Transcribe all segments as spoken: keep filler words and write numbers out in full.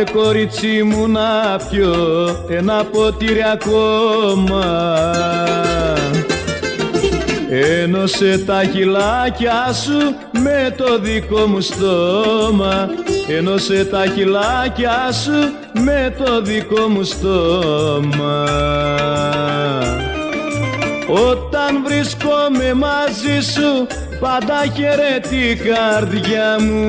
κορίτσι μου να πιω ένα ποτήρι ακόμα. Ένωσε τα χειλάκια σου με το δικό μου στόμα. Ένωσε τα χειλάκια σου με το δικό μου στόμα. Όταν βρίσκομαι μαζί σου πάντα χαιρετεί η καρδιά μου.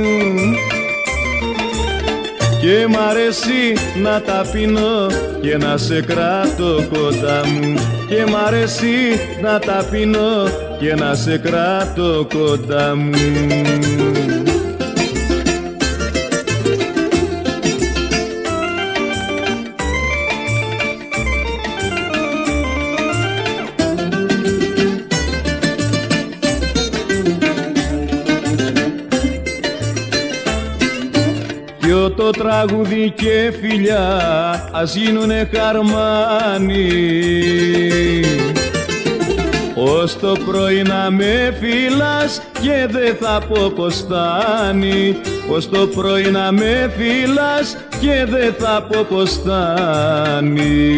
Και μ' αρέσει να τα πίνω και να σε κράτω κοντά μου. Και μ' αρέσει να τα πίνω και να σε κράτω κοντά μου. Ποιο το τραγούδι και φιλιά ας γίνουνε χαρμάνι. Ως το πρωί να με φυλάς και δε θα πω πως φτάνει. Ως το πρωί να με φυλάς και δε θα πω πως φτάνει.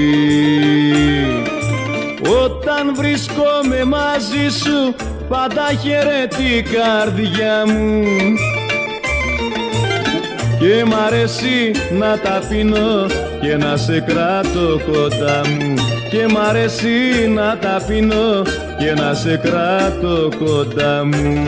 Όταν βρίσκομαι μαζί σου πάντα χαιρετεί η καρδιά μου. Και μ' αρέσει να τα πίνω και να σε κράτω κοντά μου. Και μ' αρέσει να τα πίνω και να σε κράτω κοντά μου.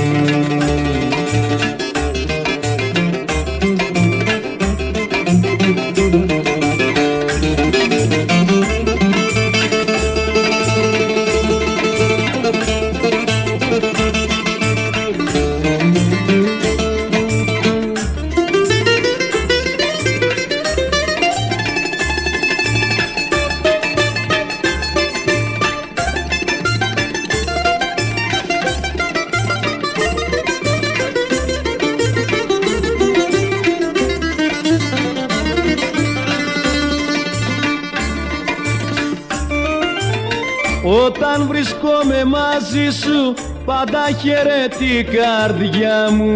Όταν βρισκόμαι μαζί σου πάντα χαιρετεί η καρδιά μου.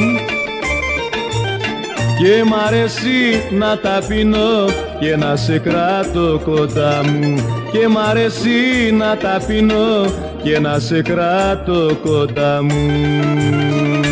Και μ' αρέσει να τα πίνω και να σε κράτω κοντά μου. Και μ' αρέσει να τα πίνω και να σε κράτω κοντά μου.